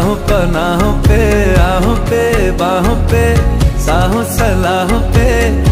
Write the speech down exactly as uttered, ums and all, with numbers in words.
राहों पनाहों पे, आहों पे बाहों पे, साहों सलाहों पे